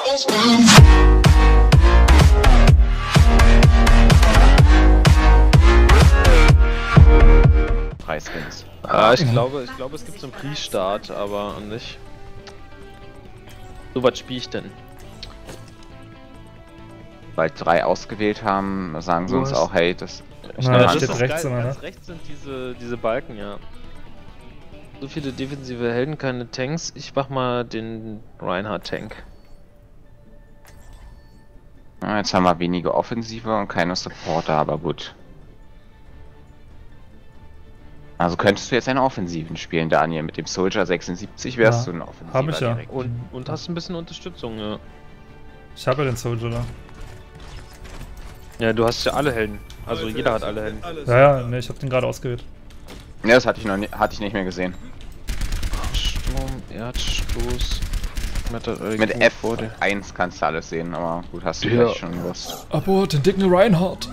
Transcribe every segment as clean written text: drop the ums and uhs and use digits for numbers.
Drei Skins. Ja, ich glaube, es gibt so einen Pre-Start, aber nicht. So was spiele ich denn? Weil 3 ausgewählt haben, sagen sie Du uns hast- auch, hey, das... Ich Na, nehme das an, steht das- rechts immer, ne? Ganz rechts sind diese Balken, ja. So viele defensive Helden, keine Tanks. Ich mach mal den Reinhardt-Tank. Ja, jetzt haben wir wenige Offensive und keine Supporter, aber gut. Also könntest du jetzt einen Offensiven spielen, Daniel. Mit dem Soldier 76 wärst Ja, du ein Offensiver hab ich ja. direkt. Und hast ein bisschen Unterstützung, ja. Ich habe ja den Soldier da. Ja, du hast ja alle Helden. Also jeder hat alle Helden. Ja, ja, ne, ich habe den gerade ausgewählt. Ja, das hatte ich noch hatte ich nicht mehr gesehen. Sturm, Erdstoß, Mit F1 kannst du alles sehen, aber gut, hast du Ja. vielleicht schon gewusst. Abo, den dicken Reinhardt.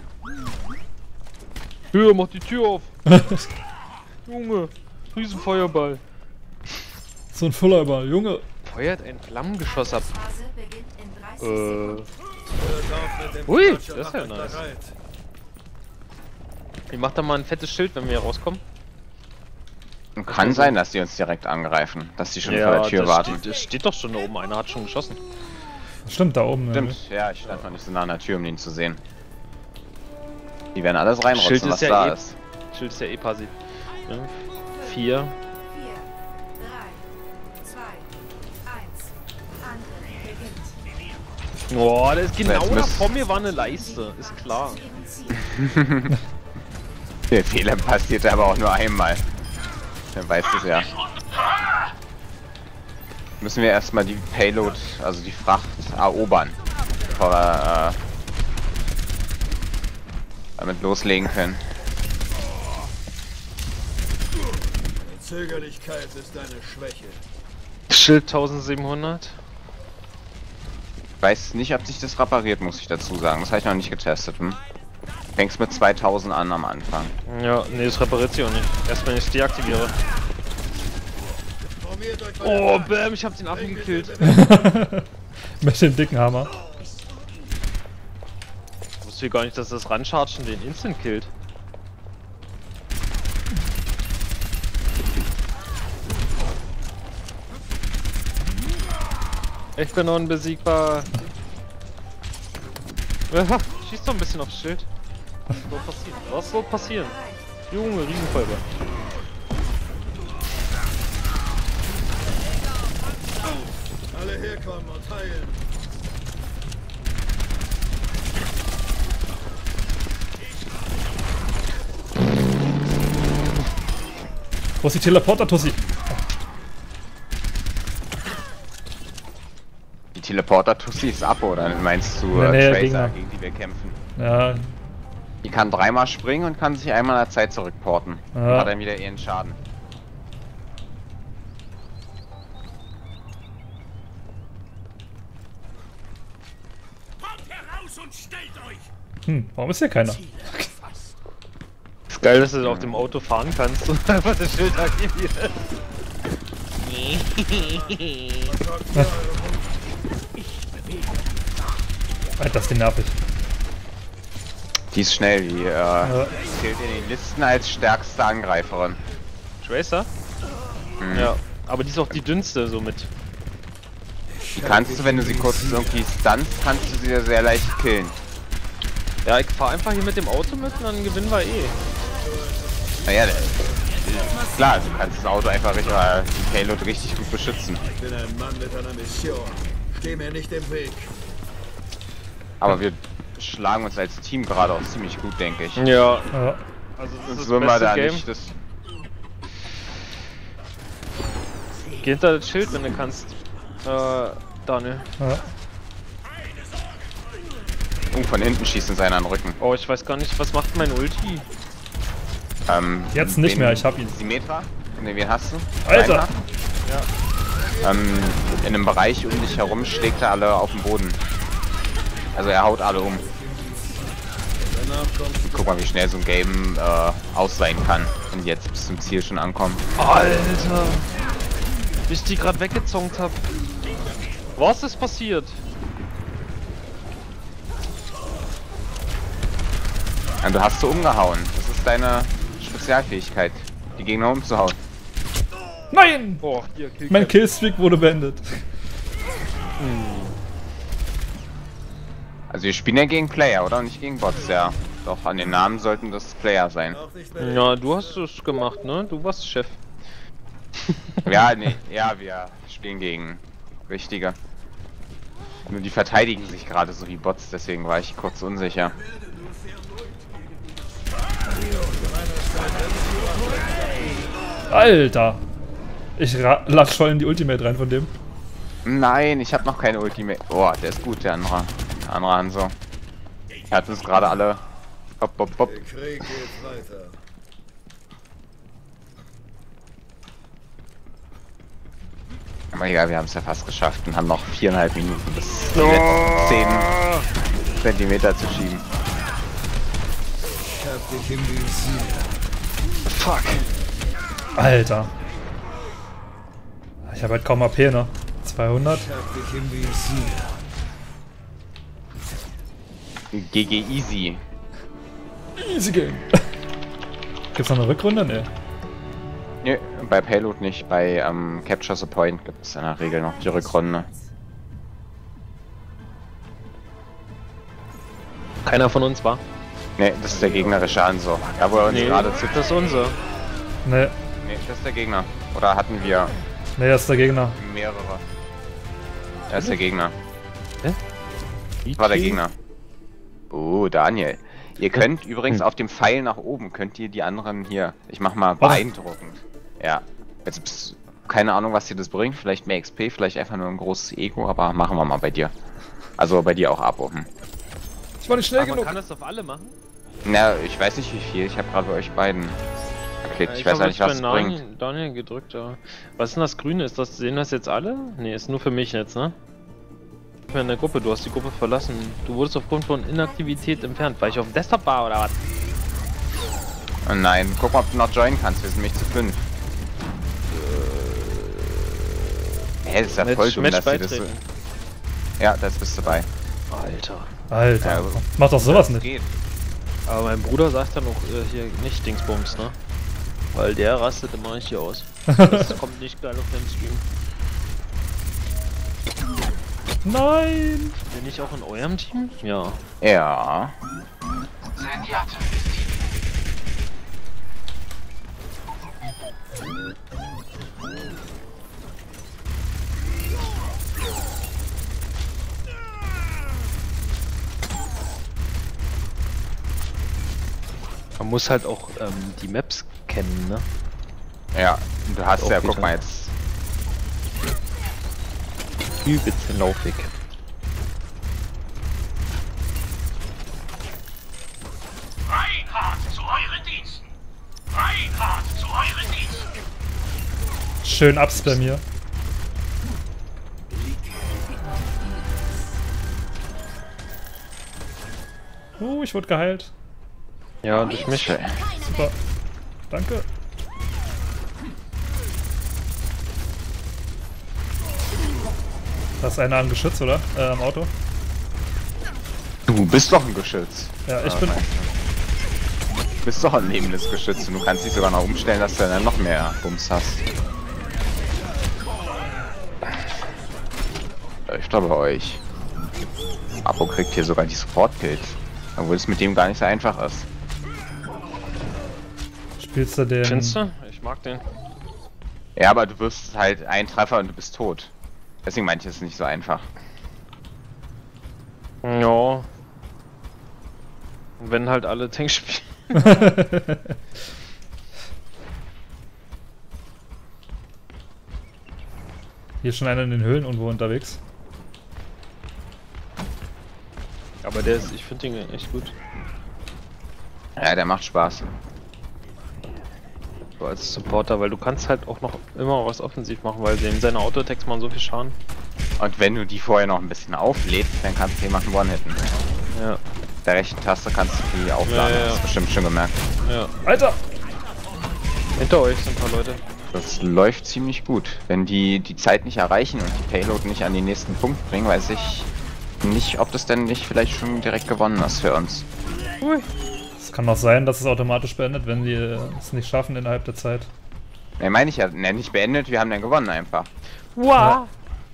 Höher, mach die Tür auf! Junge, Riesenfeuerball. So ein Fullerball, Junge. Feuert ein Flammengeschoss ab. Phase beginnt in 30 Sekunden. Ui, das ist ja nice. Ich mach da mal ein fettes Schild, wenn wir hier rauskommen. Und kann sein, dass die uns direkt angreifen, dass die schon vor der Tür das warten. das steht doch schon da oben, einer hat schon geschossen. Stimmt, da oben. Stimmt, ja, ich stand noch nicht so nah an der Tür, um den zu sehen. Die werden alles reinrotzen, Schild ist was ja da eh- ist. Schild ist ja eh passiv. 5, 4. 4, 3, 2, 1. Angriff beginnt. Oh, das ist genau Jetzt da müsst- vor mir war eine Leiste, ist klar. Gegen Ziel. Der Fehler passiert aber auch nur einmal. Wer weiß es ja. Müssen wir erstmal die Payload, also die Fracht, erobern, bevor wir damit loslegen können. Zögerlichkeit ist eine Schwäche. Schild 1700. Ich weiß nicht, ob sich das repariert, muss ich dazu sagen. Das habe ich noch nicht getestet. Fängst mit 2000 an am Anfang. Ja, nee, das repariert sich auch nicht. Erst wenn ich es deaktiviere. Formiert euch bei Oh, der bam, ich hab den Affen gekillt. Mit dem dicken Hammer. Ich wusste gar nicht, dass das Ranchargen den Instant killt. Ich bin unbesiegbar. Ja, schieß doch ein bisschen aufs Schild. Was soll passieren? Was soll passieren? Junge, Riesenfeuerball. Alle herkommen und heilen. Wo ist die Teleporter, Tussi? Die Teleporter-Tussi ist ab, oder meinst du Nee, Tracer, Gegner. gegen die wir kämpfen? Ja, Die kann 3-mal springen und kann sich einmal in der Zeit zurückporten. Ja. Hat dann wieder ihren Schaden. warum ist hier keiner? Ist geil, dass du auf dem Auto fahren kannst und einfach das Schild aktivierst. Alter, das ist die nervig. Die ist schnell, die zählt in den Listen als stärkste Angreiferin. Tracer? Mhm. Ja, aber die ist auch die dünnste somit. Die kannst du, wenn du sie kurz irgendwie stunst, kannst du sie ja sehr leicht killen. Ja, ich fahr einfach hier mit dem Auto mit und dann gewinnen wir eh. Naja, klar, du kannst das Auto einfach richtig, die Payload richtig gut beschützen. Ich bin ein Mann mit einer Mission. Steh mir nicht im Weg. Aber wir schlagen uns als Team gerade auch ziemlich gut, denke ich. Ja, Ja. also das ist Sonst das würden wir beste da Game. nicht das. Geh hinter das Schild, wenn du kannst. Daniel. Ja. Von hinten schießt uns einer an den Rücken. Oh, ich weiß gar nicht, was macht mein Ulti? Jetzt nicht mehr, ich hab ihn. Symmetra? Ne, wen hast du? Alter! Reinhard? In einem Bereich um dich herum schlägt er alle auf den Boden. Also er haut alle um. Guck mal, wie schnell so ein Game aus sein kann, wenn die jetzt bis zum Ziel schon ankommen. Alter! Wie ich die gerade weggezonkt hab. Was ist passiert? Ja, du hast so umgehauen. Das ist deine Spezialfähigkeit, die Gegner umzuhauen. Nein! Oh, hier, Mein Killstreak wurde beendet. Also wir spielen ja gegen Player, oder? Nicht gegen Bots, ja. Doch, an den Namen sollten das Player sein. Auch nicht mehr. Ja, du hast es gemacht, ne? Du warst Chef. Ja, nee, ja, wir spielen gegen richtige. Nur die verteidigen sich gerade so wie Bots, deswegen war ich kurz unsicher. Alter! Ich latsch voll in die Ultimate rein von dem. Nein, ich habe noch keine Ultimate. Oh, der ist gut, der andere. Der andere Hanzo. Er hat uns gerade alle. Bop, bop, bop. Der Krieg geht weiter. Aber egal, wir haben es ja fast geschafft und haben noch 4,5 Minuten bis die letzten 10 Zentimeter zu schieben. Ich hab dich im Visier. Fuck. Alter. Ich habe halt kaum AP, ne? 200. Ich hab dich im Visier. GG Easy. Easy Game. Gibt's noch eine Rückrunde? Ne. Nö, bei Payload nicht. Bei Capture the Point gibt es in der Regel noch die Rückrunde. Keiner von uns war? Ne, das ist der gegnerische Hanzo. Da wo er uns gerade zu... das ist unser. Ne, Ne, das ist der Gegner. Oder hatten wir ne, das ist der Gegner. mehrere? Das ist der Gegner. Hä? Das war der Gegner. Oh, Daniel. Ihr könnt übrigens auf dem Pfeil nach oben, könnt ihr die anderen hier, ich mach mal beeindruckend. Ja. Jetzt keine Ahnung, was dir das bringt. Vielleicht mehr XP, vielleicht einfach nur ein großes Ego, aber machen wir mal bei dir. Also bei dir auch ab. Ich war nicht schnell Aber man genug. kann das auf alle machen? Na, ich weiß nicht wie viel. Ich habe gerade bei euch beiden geklickt. Ich weiß hab auch nicht, jetzt was es bei bringt. Daniel gedrückt, aber... Was ist denn das Grüne? Ist das, sehen das jetzt alle? Ne, ist nur für mich jetzt, ne? Ich bin in der Gruppe, du hast die Gruppe verlassen. Du wurdest aufgrund von Inaktivität entfernt, weil ich auf dem Desktop war, oder was? Oh nein, guck mal, ob du noch joinen kannst. Wir sind nämlich zu 5. Hä, das ist ja voll dumm, dass sie das so... Ja, das bist du bei. Alter. Alter. Ja, Mach doch sowas nicht. Geht. Aber mein Bruder sagt dann noch hier nicht Dingsbums, ne? Weil der rastet immer nicht hier aus. Das kommt nicht geil auf dem Stream. Nein! Bin ich auch in eurem Team? Ja. Ja. Man muss halt auch die Maps kennen, ne? Ja, du hast Auch ja, guck wieder. mal jetzt. Übelst laufig. Reinhardt zu euren Diensten! Reinhardt zu euren Diensten! Schön Ups bei mir. Ich wurde geheilt. Ja, durch mich. Super. Danke. Da ist einer am Geschütz, oder? Am Auto. Du bist doch ein Geschütz. Ja, ich bin... Du bist doch ein lebendes Geschütz und du kannst dich sogar noch umstellen, dass du dann noch mehr Bums hast. Läuft doch bei euch. Apo kriegt hier sogar die Support-Kills. Obwohl es mit dem gar nicht so einfach ist. Spielst du den... Findest du? Ich mag den. Ja, aber du wirst halt ein Treffer und du bist tot. Deswegen meinte ich es nicht so einfach. Ja. Und wenn halt alle Tanks spielen. Hier ist schon einer in den Höhlen irgendwo unterwegs. Aber der ist, ich finde den echt gut. Ja, der macht Spaß. So als Supporter, weil du kannst halt auch noch immer was offensiv machen, weil dem seine Auto-Attacks machen so viel Schaden. Und wenn du die vorher noch ein bisschen auflädst, dann kannst du jemanden one-hitten. Ja. Der rechten Taste kannst du die aufladen, Ja, ja. hast du bestimmt schon gemerkt. Ja. Alter! Hinter euch sind ein paar Leute. Das läuft ziemlich gut. Wenn die Zeit nicht erreichen und die Payload nicht an den nächsten Punkt bringen, weiß ich nicht, ob das denn nicht vielleicht schon direkt gewonnen ist für uns. Es kann auch sein, dass es automatisch beendet, wenn die es nicht schaffen innerhalb der Zeit. Ne, meine ich ja. Ne, nicht beendet, wir haben dann gewonnen einfach. Wow! Ja.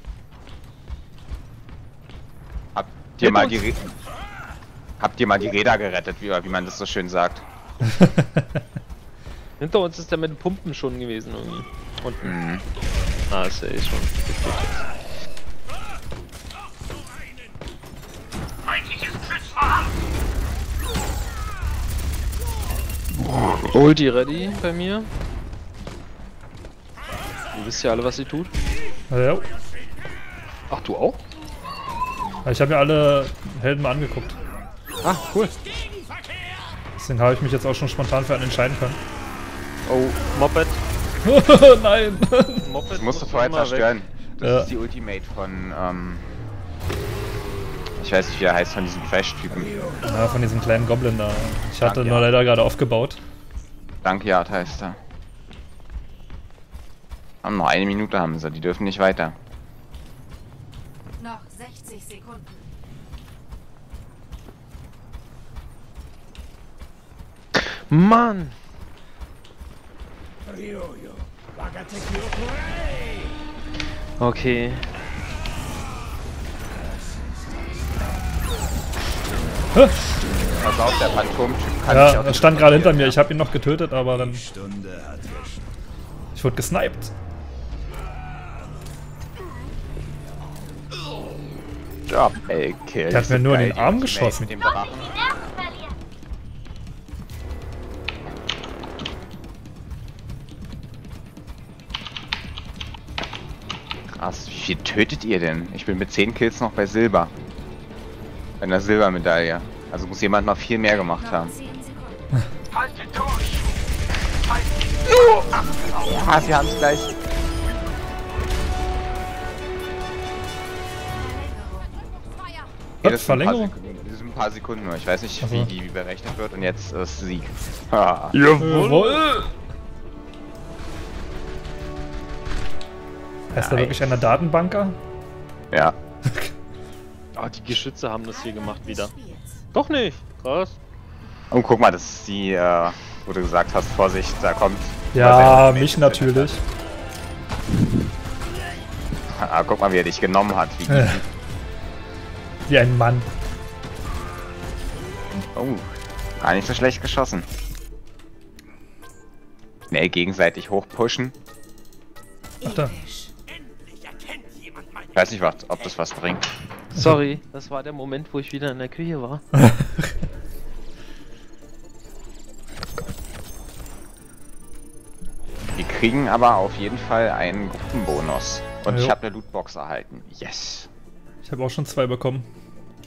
Habt ihr mal die Räder gerettet, wie man das so schön sagt. Hinter uns ist der mit den Pumpen schon gewesen irgendwie. Unten. Mhm. Ah, ist ja eh schon. Feindliches Geschütz vorhanden. Ulti ready bei mir. Ihr wisst ja alle, was sie tut. Ja. Ach, du auch? Ich habe mir alle Helden mal angeguckt. Ah, cool. Deswegen habe ich mich jetzt auch schon spontan für einen entscheiden können. Oh, Moped. Nein! Moped Das musst du muss vorher immer weg. zerstören. Das Ja. ist die Ultimate von, ich weiß nicht, wie er heißt, von diesem Trash-Typen. Ja, von diesem kleinen Goblin da. Ich hatte Danke, nur ja. leider gerade aufgebaut. Dankyard heißt er. Haben noch 1 Minute haben sie, die dürfen nicht weiter. Noch 60 Sekunden. Mann! Okay. Pass auf, der Phantom-Typ kann nicht Ja, auf er die stand gerade hinter reagieren, mir. ja. Ich habe ihn noch getötet, aber dann... Stunde hat geschnitten. Ich wurde gesniped. Job, ey, Kill. Der hat mir nur in den Geil, Arm die geschossen. Mit dem Drachen. Krass, wie viel tötet ihr denn? Ich bin mit 10 Kills noch bei Silber. Bei einer Silbermedaille. Also muss jemand noch viel mehr gemacht Noch haben. 10 Sekunden. Haltet durch. Ja, wir haben es gleich. Was? das sind ein paar Verlängerung? Sekunden- Das sind ein paar Sekunden nur. Ich weiß nicht, Ach so. wie die berechnet wird und jetzt ist Sieg. Ha. Jawohl! Heißt da Nice. wirklich einer Datenbanker? Ja. Ah, die Geschütze haben das hier gemacht wieder. Spiels. Doch nicht. Krass. Und guck mal, das ist die, wo du gesagt hast, Vorsicht, da kommt. Ja, mich natürlich. Ah, guck mal, wie er dich genommen hat. Wie Wie ein Mann. Oh, gar nicht so schlecht geschossen. Ne, gegenseitig hochpushen. Ach da. Ich weiß nicht, ob das was bringt. Sorry, das war der Moment, wo ich wieder in der Küche war. Wir kriegen aber auf jeden Fall einen guten Bonus. Und Jo. ich habe eine Lootbox erhalten. Yes. Ich habe auch schon 2 bekommen.